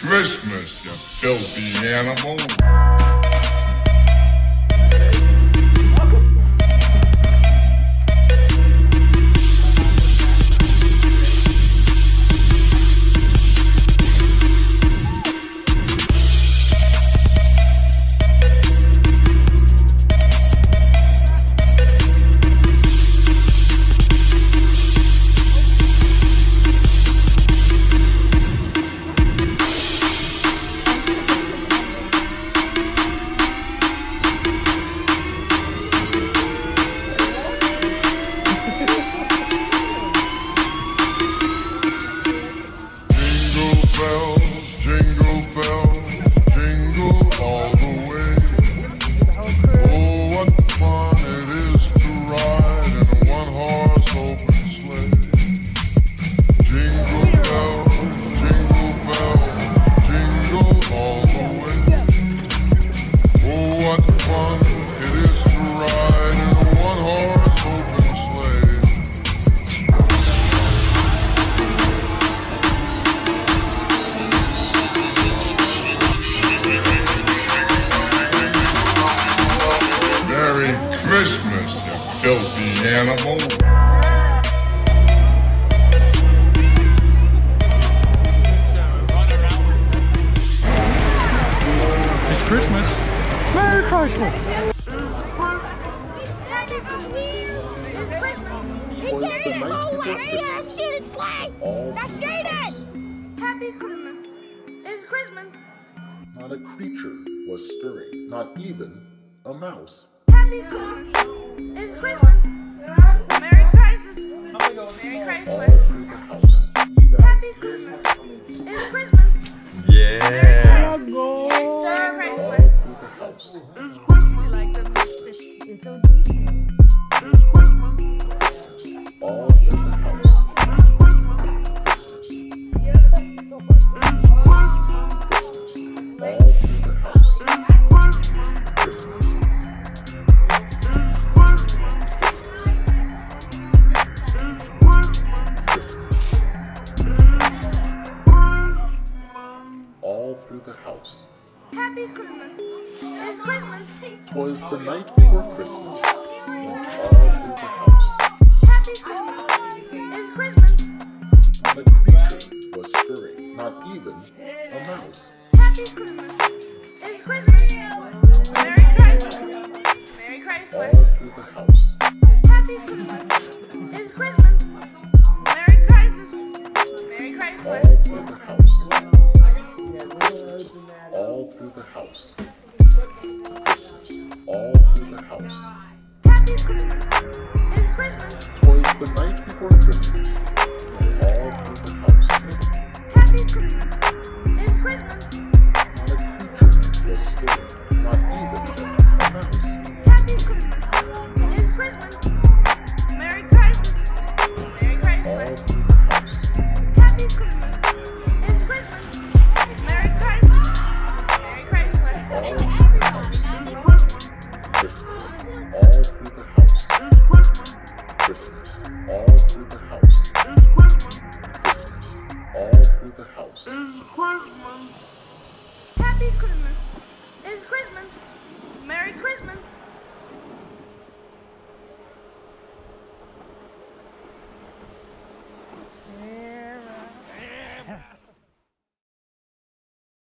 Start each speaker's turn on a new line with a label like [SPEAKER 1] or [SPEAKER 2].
[SPEAKER 1] Christmas, you filthy animal. Christmas, you filthy animal.
[SPEAKER 2] It's Christmas. Merry Christmas.
[SPEAKER 3] He carried it whole way. Yeah, let's do the sleigh. Let's do it. Happy Christmas. It's Christmas.
[SPEAKER 4] Not a creature was stirring, not even a mouse.
[SPEAKER 3] Happy Christmas. It's Christmas. Merry Christmas. Merry Chrysler. Happy Christmas. It's Christmas.
[SPEAKER 2] Yeah.
[SPEAKER 3] Yes, sir, Chrysler.
[SPEAKER 4] It's
[SPEAKER 3] You like the fish? It's so deep.
[SPEAKER 4] all in the house. All through the house.
[SPEAKER 3] Happy Christmas. It's Christmas.
[SPEAKER 4] 'Twas the night before Christmas. All through the house.
[SPEAKER 3] Happy Christmas. It's Christmas.
[SPEAKER 4] Not a creature was stirring, not even a mouse.
[SPEAKER 3] Happy Christmas. It's Christmas. Merry Christmas. Merry Chrysler.
[SPEAKER 4] All through the house.
[SPEAKER 3] Happy Christmas. It's Christmas. Merry Christmas. Merry Chrysler.
[SPEAKER 4] All through the house. All through the house. All through the house.
[SPEAKER 3] Happy Christmas. It's Christmas.
[SPEAKER 4] 'Twas the night before Christmas. All through the house.
[SPEAKER 3] Happy Christmas. It's Christmas.
[SPEAKER 4] Not a creature was stirring,